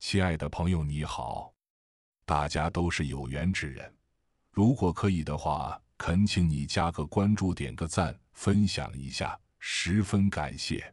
亲爱的朋友你好，大家都是有缘之人，如果可以的话，恳请你加个关注，点个赞，分享一下，十分感谢。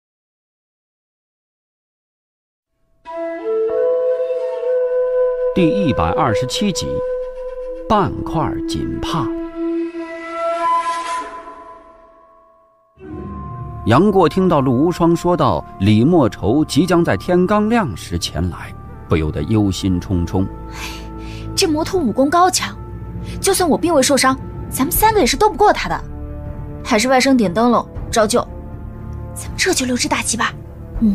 第127集，半块锦帕。杨过听到陆无双说到李莫愁即将在天刚亮时前来，不由得忧心忡忡。 这魔头武功高强，就算我并未受伤，咱们3个也是斗不过他的。还是外甥点灯笼招救，咱们这就溜之大吉吧。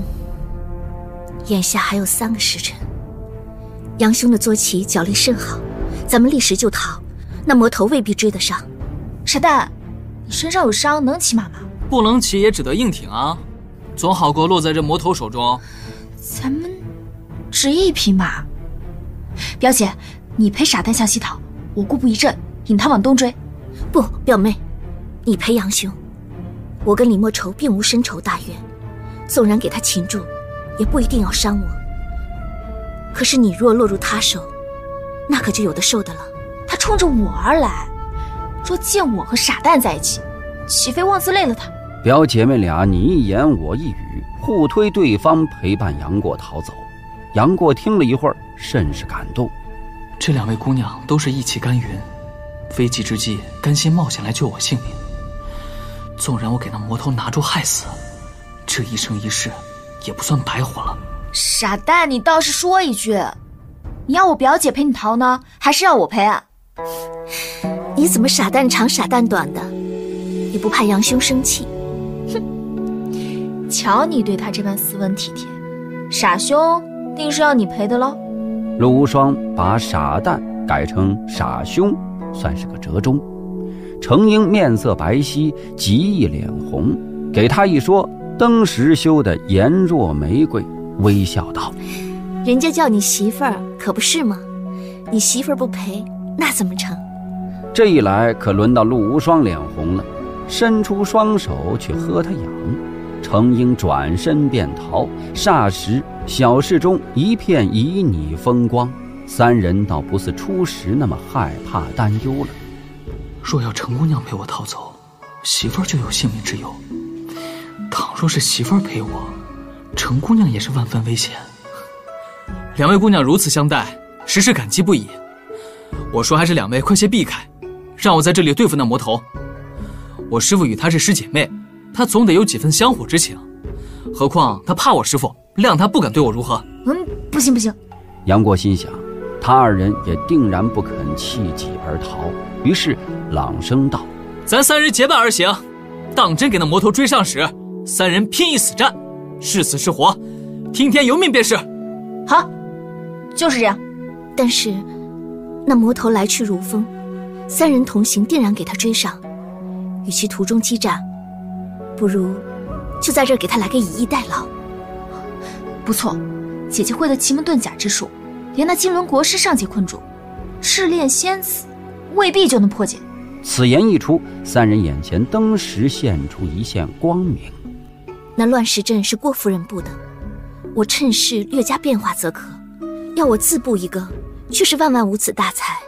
眼下还有3个时辰，杨兄的坐骑脚力甚好，咱们立时就逃，那魔头未必追得上。 傻蛋，你身上有伤，能骑马吗？ 不能骑也只得硬挺啊，总好过落在这魔头手中。 咱们只1匹马，表姐，你陪傻蛋向西逃，我固步一阵，引他往东追。 不，表妹，你陪杨兄。我跟李莫愁并无深仇大怨，纵然给他擒住，也不一定要伤我。可是你若落入他手，那可就有的受的了。 他冲着我而来，若见我和傻蛋在一起，岂非妄自累了他？ 表姐妹俩你一言我一语，互推对方陪伴杨过逃走。杨过听了一会儿，甚是感动。 这2位姑娘都是义气甘云，危急之际甘心冒险来救我性命。纵然我给那魔头拿住害死，这一生一世也不算白活了。 傻蛋，你倒是说一句，你要我表姐陪你逃呢，还是要我陪啊？ 你怎么傻蛋长傻蛋短的，也不怕杨兄生气？ 哼，瞧你对他这般斯文体贴，傻兄定是要你陪的喽。 陆无双把傻蛋改成傻兄，算是个折中。程英面色白皙，极易脸红，给他一说，当时羞得颜若玫瑰，微笑道： 人家叫你媳妇儿，可不是吗？你媳妇儿不陪，那怎么成？ 这一来可轮到陆无双脸红了，伸出双手去喝他痒。程英转身便逃，霎时小室中一片旖旎风光，3人倒不似初时那么害怕担忧了。 若要程姑娘陪我逃走，媳妇儿就有性命之忧；倘若是媳妇儿陪我，程姑娘也是万分危险。2位姑娘如此相待，实是感激不已。我说还是2位快些避开，让我在这里对付那魔头。我师父与他是师姐妹，他总得有几分香火之情，何况他怕我师父，谅他不敢对我如何。 不行不行。 杨过心想，他2人也定然不肯弃己而逃，于是朗声道： 咱3人结伴而行，当真给那魔头追上时，3人拼一死战，是死是活，听天由命便是。 好，就是这样。 但是那魔头来去如风，3人同行定然给他追上，与其途中激战，不如就在这儿给他来个以逸待劳。 不错，姐姐会的奇门遁甲之术，连那金轮国师尚且困住，赤练仙子未必就能破解。 此言一出，3人眼前登时现出一线光明。 那乱石阵是郭夫人布的，我趁势略加变化则可，要我自布一个，却是万万无此大才。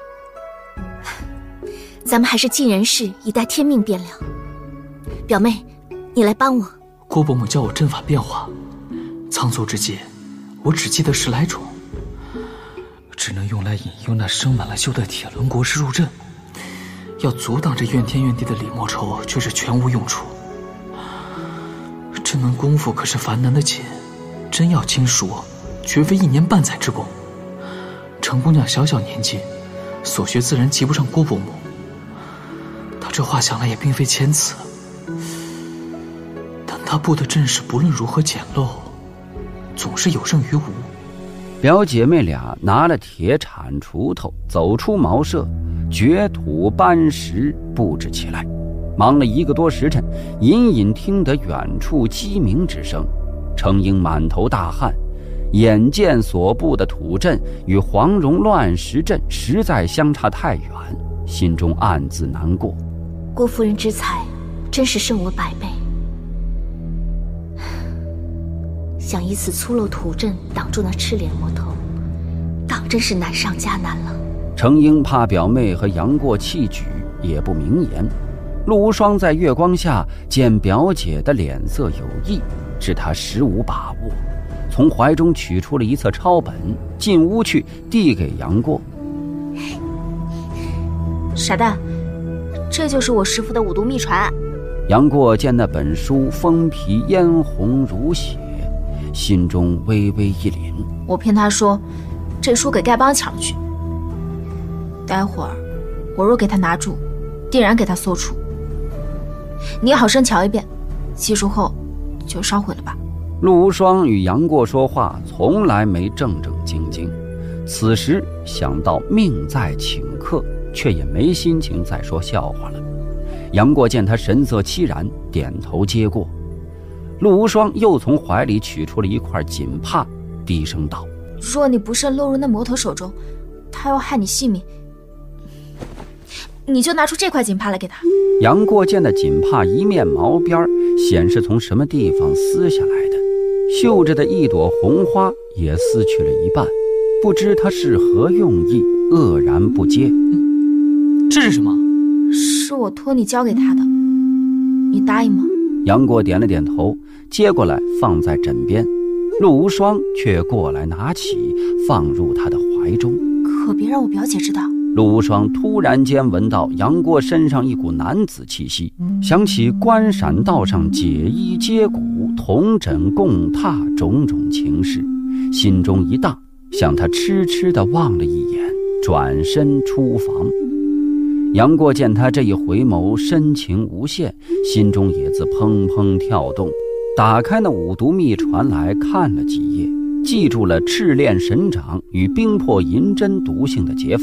咱们还是尽人事，以待天命变了。表妹，你来帮我。 郭伯母教我阵法变化，仓促之际，我只记得10来种，只能用来引诱那生满了锈的铁轮国师入阵。要阻挡这怨天怨地的李莫愁，却是全无用处。这门功夫可是繁难的紧，真要精熟，绝非1年半载之功。程姑娘小小年纪，所学自然及不上郭伯母。她这话想来也并非谦辞，但她布的阵势不论如何简陋，总是有胜于无。 表姐妹俩拿了铁铲锄头，走出茅舍，掘土搬石布置起来。忙了1个多时辰，隐隐听得远处鸡鸣之声。程英满头大汗，眼见所布的土阵与黄蓉乱石阵实在相差太远，心中暗自难过。 郭夫人之才真是胜我100倍。 想以此粗陋土阵挡住那赤脸魔头，当真是难上加难了。 程英怕表妹和杨过弃举，也不明言。陆无双在月光下见表姐的脸色有异，知她实无把握，从怀中取出了一册抄本，进屋去递给杨过。 傻蛋，这就是我师父的五毒秘传。 杨过见那本书封皮嫣红如血，心中微微一凛。 我骗他说这书给丐帮抢去，待会儿我若给他拿住，定然给他搜出。你好生瞧一遍，记住后就烧毁了吧。 陆无双与杨过说话从来没正正经经，此时想到命在请客，却也没心情再说笑话了。杨过见他神色凄然，点头接过。陆无双又从怀里取出了一块锦帕，低声道： 若你不慎落入那魔头手中，他要害你性命，你就拿出这块锦帕来给他。 杨过见那锦帕一面毛边，显示从什么地方撕下来的，绣着的一朵红花也撕去了一半，不知他是何用意，愕然不接。 这是什么？ 是我托你交给他的，你答应吗？ 杨过点了点头，接过来放在枕边。陆无双却过来拿起，放入他的怀中。 可别让我表姐知道。 陆无双突然间闻到杨过身上一股男子气息，想起关闪道上解衣接骨、同枕共榻种种情事，心中一荡，向他痴痴地望了一眼，转身出房。杨过见他这一回眸深情无限，心中也自砰砰跳动，打开那五毒秘传来看了几页，记住了赤练神掌与冰魄银针毒性的解法。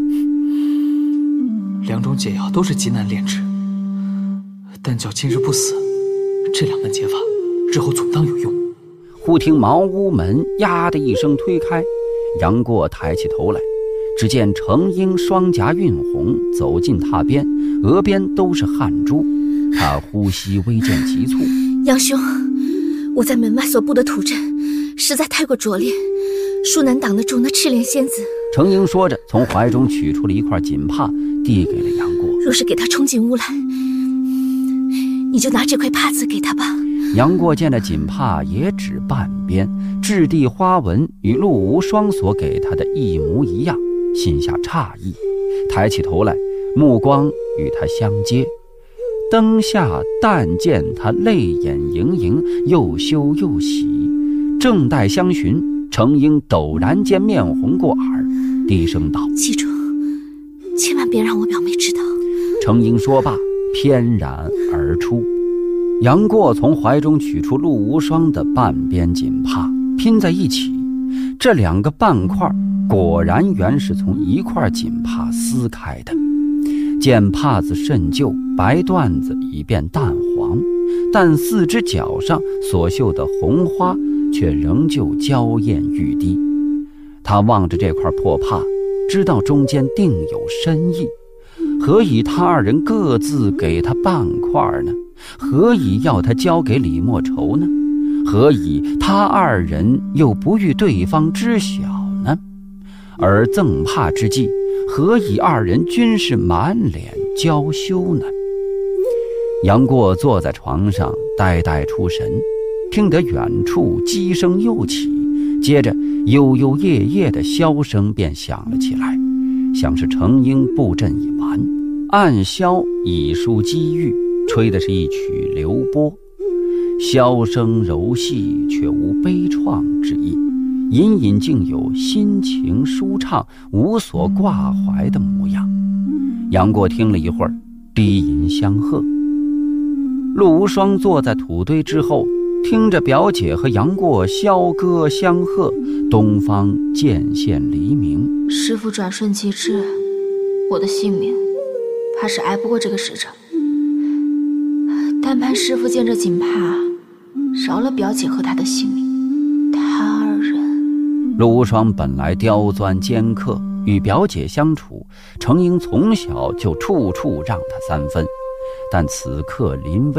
两种解药都是极难炼制，但叫今日不死，这两门解法日后总当有用。 忽听茅屋门呀的一声推开，杨过抬起头来，只见程英双颊晕红，走进榻边，额边都是汗珠。他呼吸微见急促。 杨兄，我在门外所布的土阵实在太过拙劣，殊难挡得住那赤练仙子。 程英说着，从怀中取出了一块锦帕，递给了杨过。 若是给他冲进屋来，你就拿这块帕子给他吧。 杨过见那锦帕也只半边，质地花纹与陆无双所给他的一模一样，心下诧异，抬起头来，目光与他相接。灯下但见他泪眼盈盈，又羞又喜，正待相询，程英陡然间面红过耳，低声道： 记住，千万别让我表妹知道。 程英说罢，翩然而出。杨过从怀中取出陆无双的半边锦帕，拼在一起，这两个半块果然原是从一块锦帕撕开的。见帕子甚旧，白缎子已变淡黄，但四只脚上所绣的红花却仍旧娇艳欲滴。他望着这块破帕，知道中间定有深意，何以他二人各自给他半块呢？何以要他交给李莫愁呢？何以他二人又不欲对方知晓呢？而赠帕之际，何以二人均是满脸娇羞呢？杨过坐在床上呆呆出神，听得远处鸡声又起，接着悠悠夜夜的箫声便响了起来，像是程英布阵已完，暗箫已抒机遇，吹的是一曲流波，箫声柔细，却无悲怆之意，隐隐竟有心情舒畅，无所挂怀的模样。杨过听了一会儿，低吟相和。陆无双坐在土堆之后，听着表姐和杨过箫歌相和，东方渐现黎明。 师父转瞬即至，我的性命怕是挨不过这个时辰。但盼师父见这锦帕，饶了表姐和他的性命，他二人。 陆无双本来刁钻尖刻，与表姐相处，程英从小就处处让他三分，但此刻临危，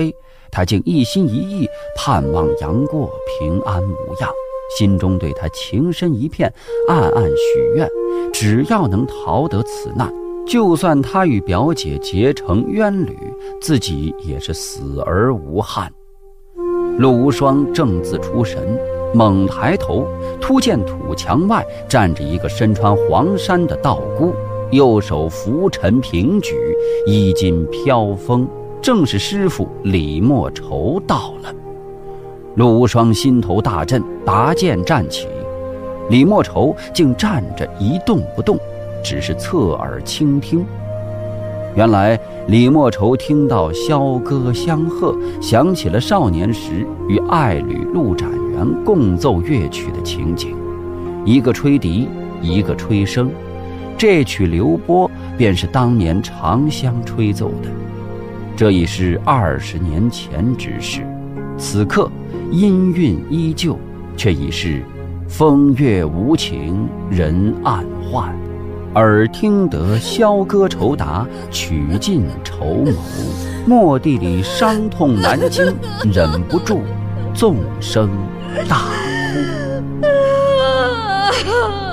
他竟一心一意盼望杨过平安无恙，心中对他情深一片，暗暗许愿，只要能逃得此难，就算他与表姐结成冤侣，自己也是死而无憾。陆无双正自出神，猛抬头，突见土墙外站着一个身穿黄衫的道姑，右手拂尘平举，衣襟飘风，正是师傅李莫愁到了。陆无双心头大震，拔剑站起，李莫愁竟站着一动不动，只是侧耳倾听。原来李莫愁听到箫歌相和，想起了少年时与爱侣陆展元共奏乐曲的情景，一个吹笛，一个吹笙，这曲流波便是当年常相吹奏的。这已是20年前之事，此刻音韵依旧，却已是风月无情人暗换，耳听得箫歌酬答，曲尽愁谋，蓦地里伤痛难禁，忍不住纵声大哭。